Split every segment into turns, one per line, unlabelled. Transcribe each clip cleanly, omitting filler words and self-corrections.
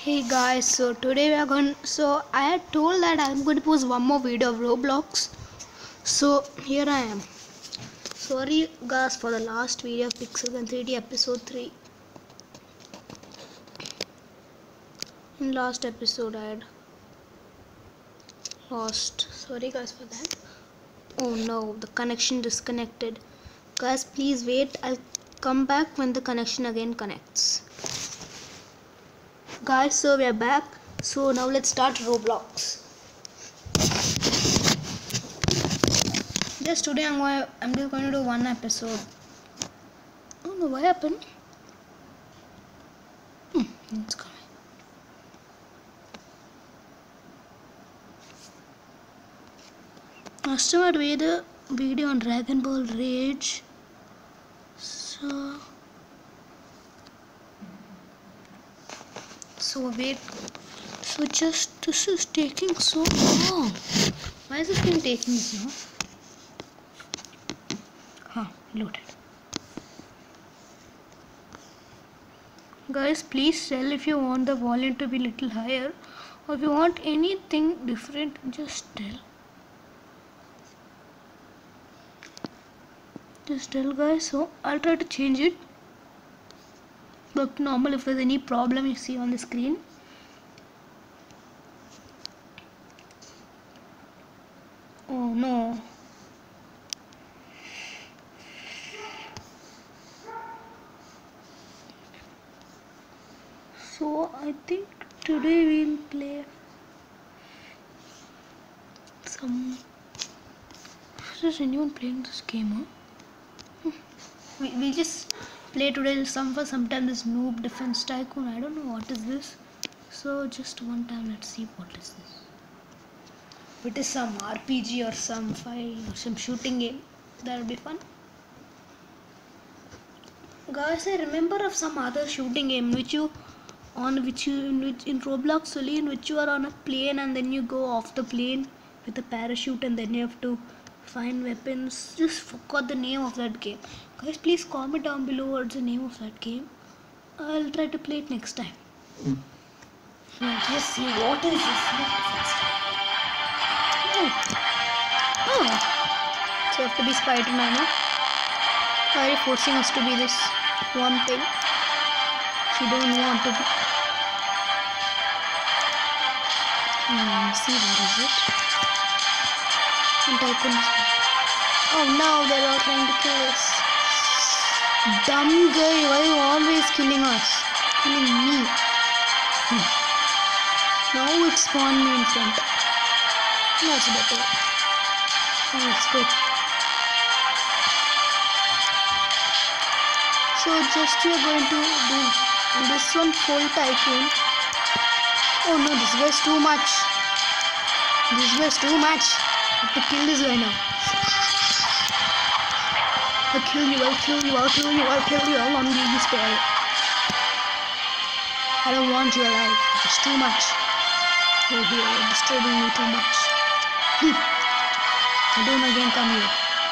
Hey guys, so today we are going. So I had told that I'm going to post one more video of Roblox. So here I am. Sorry guys for the last video of Pixels and 3D episode 3. In last episode I had lost. Sorry guys for that. Oh no, the connection disconnected. Guys, please wait. I'll come back when the connection again connects. Guys, so we are back. So now let's start Roblox. Just today I'm just going to do one episode. Oh no, what happened? It's coming. Last time I made a video on Dragon Ball Rage. So wait. So just this is taking so long. Why is this thing taking so long? Loaded. Guys, please tell if you want the volume to be little higher or if you want anything different, just tell. Just tell guys, so I'll try to change it. But normal if there's any problem you see on the screen. Oh no. So I think today we'll play some. Is anyone playing this game? We just play today sometime this noob defense tycoon. I don't know what is this. So just one time let's see what is this. If it is some RPG or some file or some shooting game, that'll be fun. Guys, I remember of some other shooting game in Roblox only, in which you are on a plane and then you go off the plane with a parachute and then you have to find weapons. Just forgot the name of that game. Guys, please comment down below what's the name of that game. I'll try to play it next time. Let's see what is this. Oh. So you have to be Spider-Man, huh? Why are you forcing us to be this one thing? You don't want to be. See what is it? And tycoon. Oh no, they're all trying to kill us. Dumb guy, why are you always killing us? Killing me. Now it spawned me in front. That's better. Oh, it's good. So just we are going to do this one full tycoon. Oh no, this guy's too much. This guy's too much. I have to kill this guy now. I'll kill you. I won't give you spare. I don't want your life. It's too much. You're here. You're disturbing me too much. Don't again come here.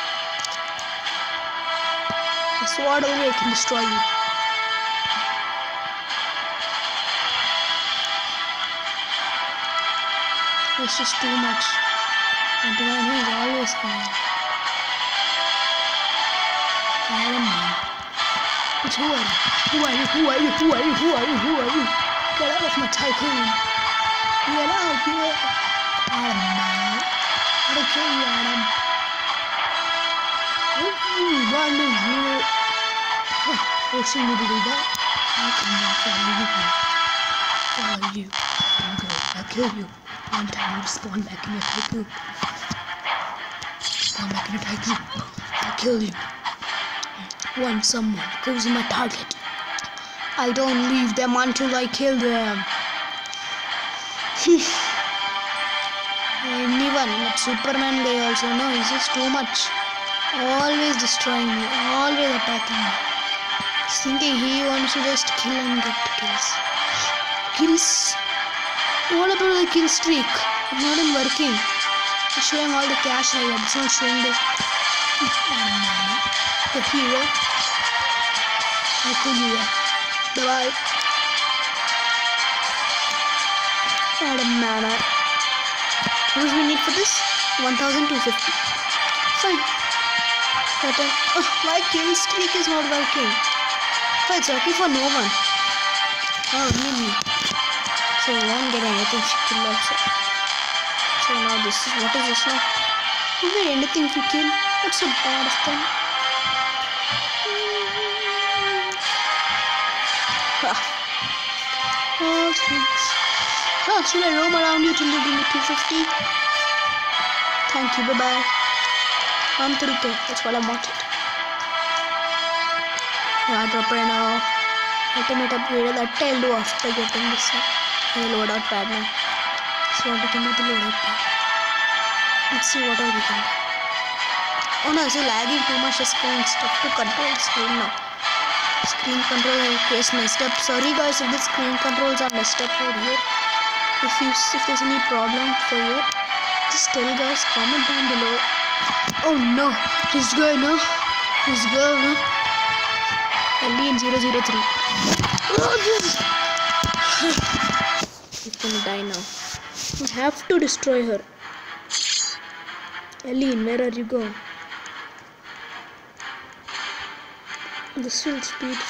The sword only I can destroy you. It's just too much. And the one who is always coming. I don't know. But who are you? Get out of my tycoon. Get out here. Adam, man. I'm gonna kill you, Adam. Why are you forcing me to do that? I cannot follow you. I'll kill you. One time you spawn back in your tycoon. I'll kill you. When someone goes in my target, I don't leave them until I kill them. Anyone, that Superman guy also, no, he's just too much. Always destroying me, always attacking me. He's thinking he wants to just kill and get kills. Kills? What about the kill streak? It's not even working. It's showing all the cash I got. It's not showing the hero. I'll kill you. Bye bye. Add a mana. How much we need for this? 1250. Fine. Pattern. Oh, my kill streak is not working. Oh, it's working for no one. Oh, really? So we won't get anything if you kill also. So now this is, what is this now? We get anything if you kill. What's so bad of them? Oh, thanks. Oh, should I roam around you till you give me 250? Thank you, bye-bye. 130k, that's what I wanted. Yeah, drop right now. Ultimate upgrade that I'll do after getting this loadout pad now. So what we can do the loadout pad. Let's see what all we can do. Oh no, it's lagging too much. The screen stuff to control the screen now. Screen control is messed up. Sorry guys if the screen controls are messed up over here. If there's any problem for you, just tell guys, comment down below. Oh no, this guy no. This girl no. Alien 003. He's gonna die now. We have to destroy her. Alien, where are you going? This will speed.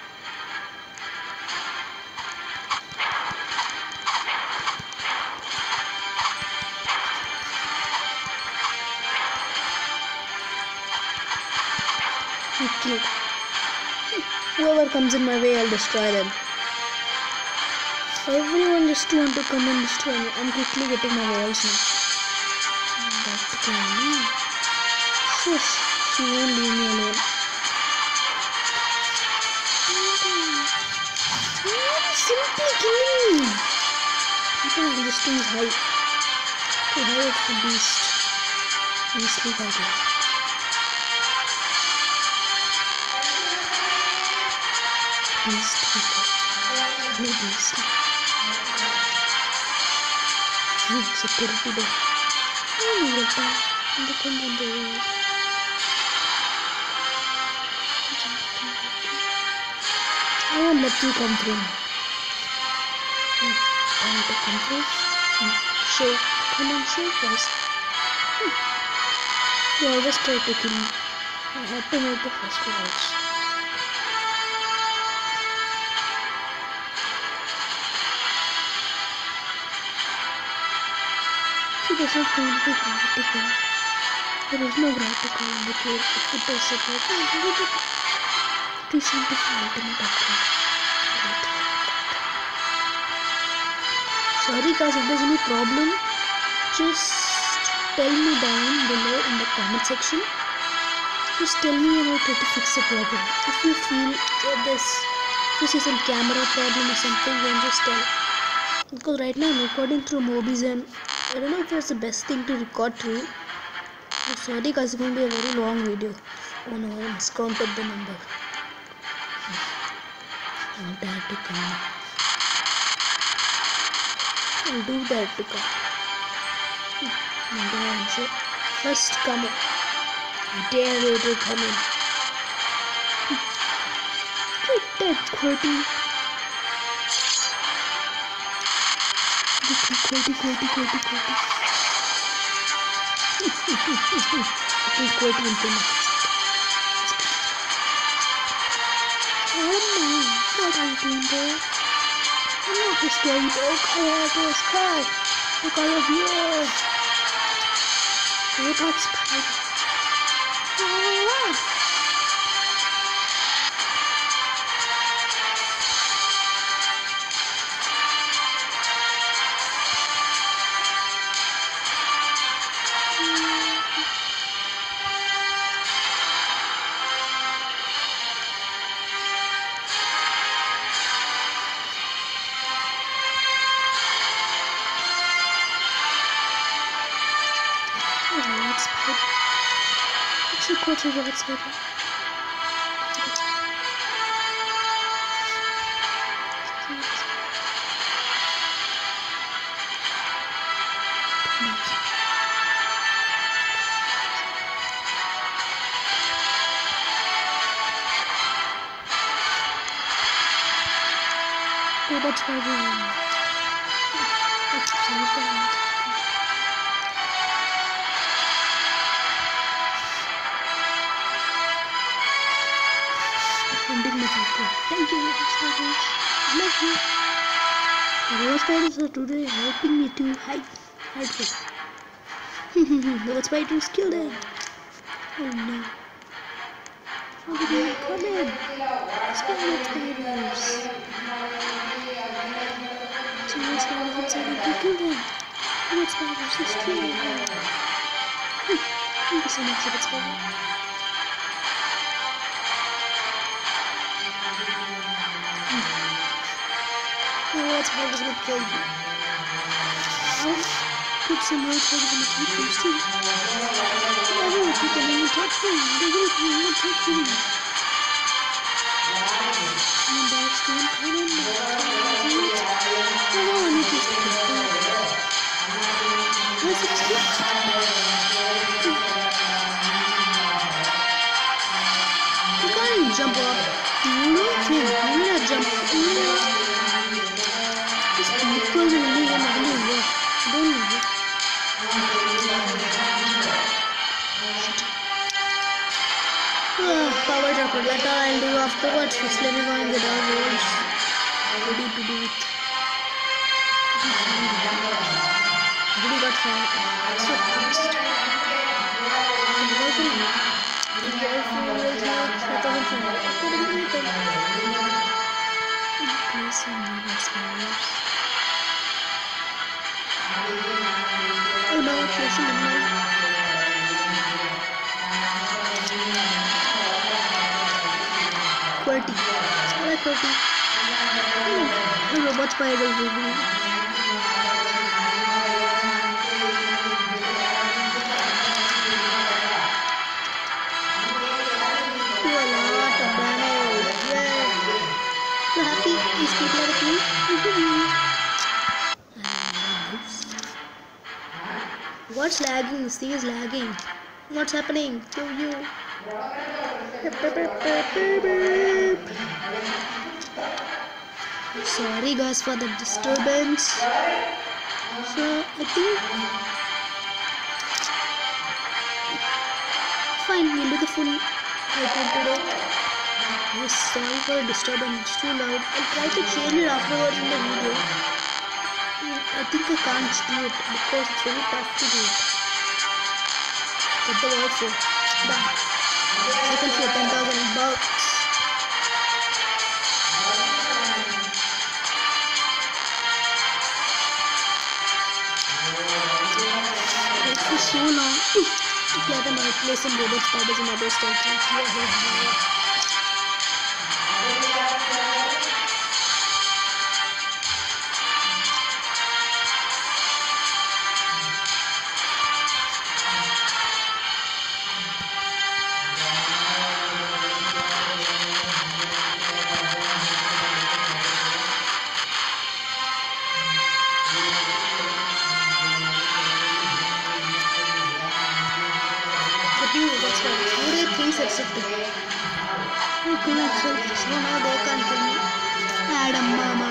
Okay. Whoever comes in my way, I'll destroy them. Everyone just want to come and destroy me. I'm quickly getting my walls now. That's the thing. Shush, she won't leave me alone. Simply killing me. People are this thing is high. Too high of the beast. Beastly fighting. Beast people. No beast. Security door. I need a bar. And the content door. I won't let you come through. I want to come through. Show. Come on, show first. You always try to kill me. I had to make the first watch. She doesn't find the gravity core. There is no gravity core in the cave. If it does support, please send the ultimate upgrade. Sorry guys, if there's any problem, just tell me down below in the comment section. Just tell me and I'll try to fix the problem. If you feel if you see some camera problem or something, then just tell. Because right now I'm recording through Mobies and I don't know if it's the best thing to record through. But sorry guys, it's going to be a very long video. Oh no, I miscounted the number. I want that to come. I'll do that to come. So first come in. I dare you to come in. Get that quirty. Quirty. Quirty into my oh no, what are you doing there? I'm not a scary dog. I have a sky. Look all of you. Robot spider. Oh. Robot spider. Let's record the robot spider. Robot spider. Ending my video. Thank you, subscribers. Love you. Those spiders are today helping me to hide food. Those spiders killed him. Oh no. How did they come in? Spiders. Two spiders inside and they killed him. Those spiders destroyed him. Thank you so much for that spider. Red spiders would kill you. I'll put some red spiders in the tycoons too. I will put them in the tycoon. They will be in the tycoon. And that's the important part. I want to just put that. Let's escape. You can't jump up. You not jump. Because we need a manual. Don't need it. Power drop. That's all I'll do afterwards. Just let me go and get our rolls ready to do it. Really got far. So fast. Oh no, it's missing in mine. QWERTY. I like QWERTY. The robot spider will be. Do a lot of damage. Yay. So happy these people are with me. What's lagging? This thing is lagging. What's happening to you? Sorry guys for the disturbance. So I think fine, we'll do the full item today. Yes, sorry for the disturbance, it's too loud. I'll try to change it afterwards in the video. I think I can't do it because it's very tough to do it. Get the wall for done. Second floor, 10,000 bucks. Wait for so long. Together my place and robot spiders and other stuff. That's why. 3 sets of 2. Okay, so now they can't kill me. Adam Mama.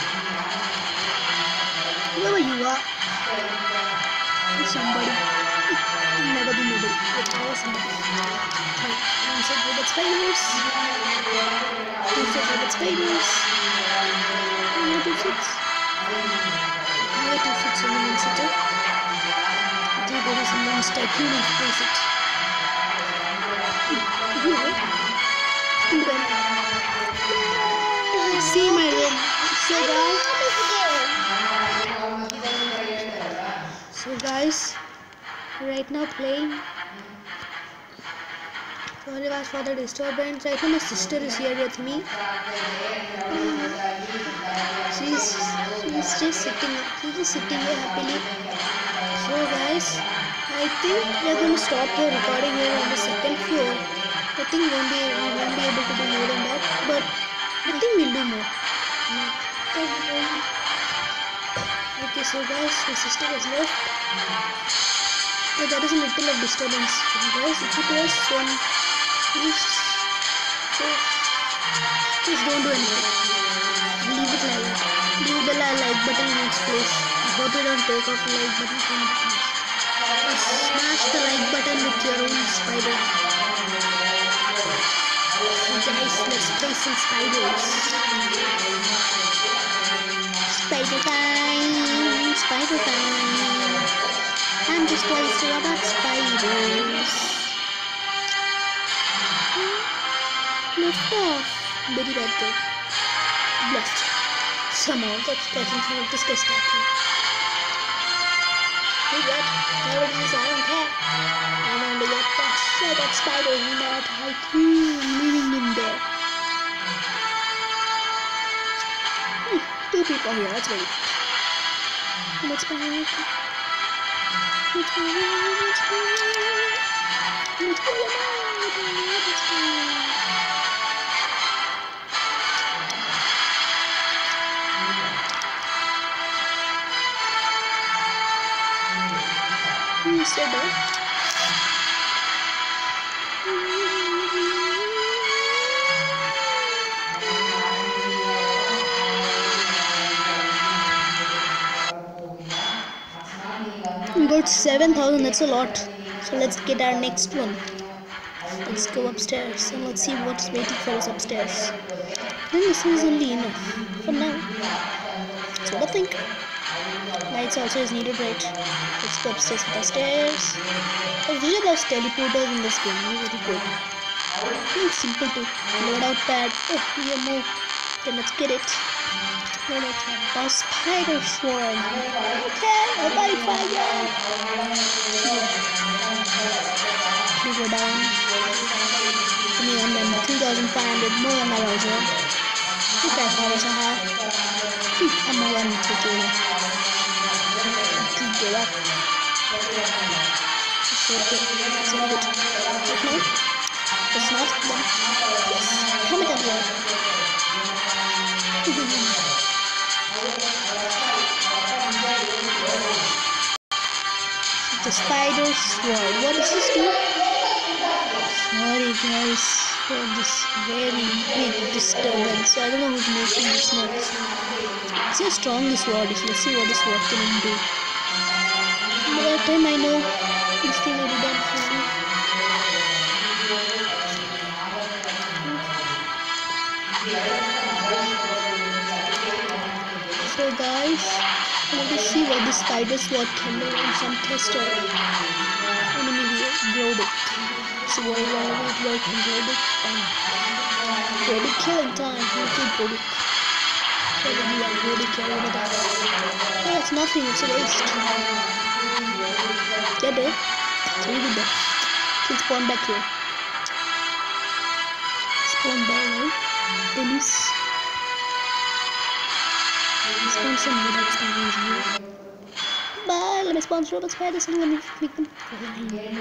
Whoever you are. Somebody. Never be middle. Somebody. One set with its spiders. 2 sets with its spiders. 2 sets. 2 sets in one setter. I think there is someone's tycoon of 2 sets. See my room. So guys, right now playing. Sorry guys for the disturbance. Right now my sister is here with me. She's just sitting here happily. So guys, I think we are going to stop the recording here on the second floor. I think we won't be able to do more than that, but I think we'll do more. Okay, so guys, my sister has left. So there is a little of disturbance. Guys, if it was then just don't do anything. Leave it like that. Leave the like button in its place. hope you don't take off the like button. Smash the like button with your own spider. So guys, let's play some spiders. Spider time! Spider time! I'm just crazy about spiders. Lift off, Betty Better. Blessed. Somehow that's catching some of this guy statue. Hey, what? Whatever it is, I don't care. I want to get that so that spider in that tycoon living in there. Two people here, that's very good. Let's buy it. Let's buy it. Let's buy it. Let's buy it. Let's buy it. You said that. We got 7,000, that's a lot. So let's get our next one. Let's go upstairs and let's see what's waiting for us upstairs. I think this is only enough for now. That's what I think. Lights also is needed, right? Let's go upstairs with the stairs. I really love teleporters in this game, very good. It's simple to load out pad. Oh, we have more. Then let's get it. Load out pad. Oh, spider swarm. Okay, I'll buy it for you. We go down. And then 2,500 more than that also. Okay, how much I have? I'm gonna run to give up. So good. So good. Okay. It's not one. Yes. Come at that The spider sword. What does this do? Sorry guys for this very big disturbance. I don't know who's making this noise. See how strong this sword is. Let's see what this sword can do. By that time I know this thing will be done for me. So guys, let us see what the spider sword can do in some tester. Enemy here, Roblox. So where can Roblox? Roblox killing time. We'll kill Roblox. Roblox kill over that. Oh, that's nothing. It's a waste. Get it? It's really good there. Let's spawn back here. Spawn back here. Dennis. Spawn some Roblox spiders here. Bye! Let me spawn Roblox spiders and let me make them fly.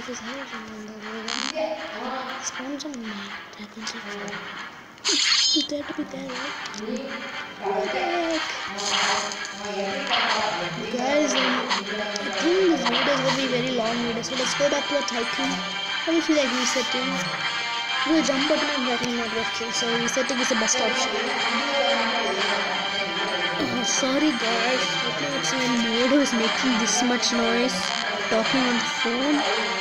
this house and spawn some dragons. He's there to be there, right? Guys, I think this video is going to be a very long video, so let's go back to a tycoon. I will feel like resetting. The jump button I'm working not working, so resetting is the best option. Sorry guys, I think it's my modo is making this much noise talking on the phone.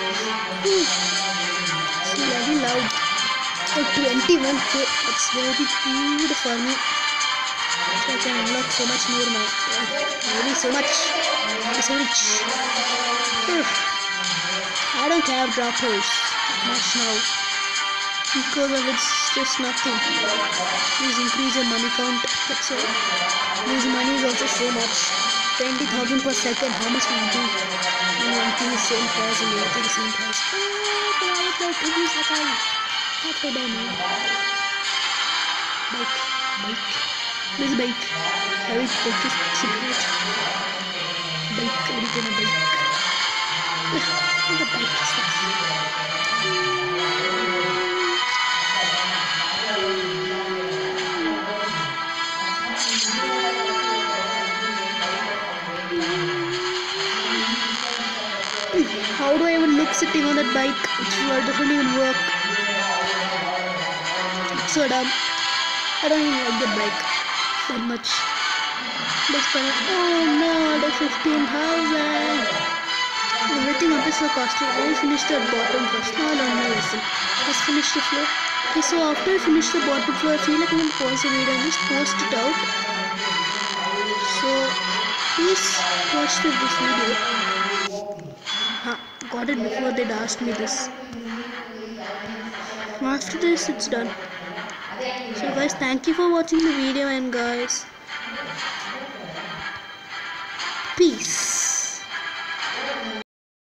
It's very loud. 21k, it's very good for me. So I can unlock so much more now. Maybe so much. So rich. I don't have droppers much now. Because of it's just nothing. Please increase your money count. That's all. This money is also so much. 20,000 per second. How much will you do? Anything is same price and everything is same price. That's what I mean. Bike. This bike. I will take this cigarette. Bike. Everything a bike. The bike is this. How do I even look sitting on that bike? It doesn't even work. It's so dumb. I don't even like the bike that much. Let's find out. Oh no, the 15,000. Everything up is so costly. I will finish the bottom first. No, listen. Let's finish the floor. Okay, so after I finish the bottom floor, I feel like I'm going to pause the video and just post it out. So, please watch this video. Got it before they'd asked me this. After this, it's done. So guys, thank you for watching the video, and guys, peace.